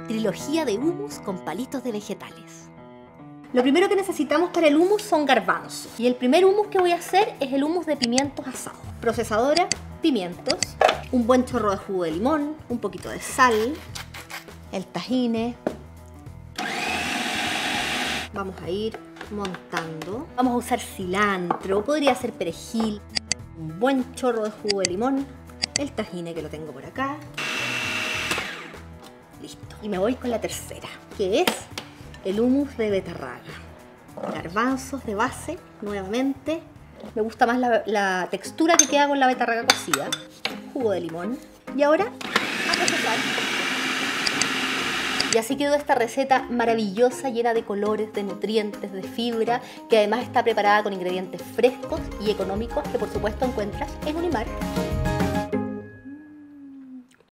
Trilogía de hummus con palitos de vegetales. Lo primero que necesitamos para el hummus son garbanzos. Y el primer hummus que voy a hacer es el hummus de pimientos asados. Procesadora, pimientos, un buen chorro de jugo de limón, un poquito de sal, el tahine. Vamos a ir montando. Vamos a usar cilantro, podría ser perejil, un buen chorro de jugo de limón, el tahine que lo tengo por acá. Listo. Y me voy con la tercera, que es el hummus de betarraga. Garbanzos de base, nuevamente. Me gusta más la textura que queda con la betarraga cocida. Jugo de limón. Y ahora a procesar. Y así quedó esta receta maravillosa, llena de colores, de nutrientes, de fibra, que además está preparada con ingredientes frescos y económicos que por supuesto encuentras en Unimar.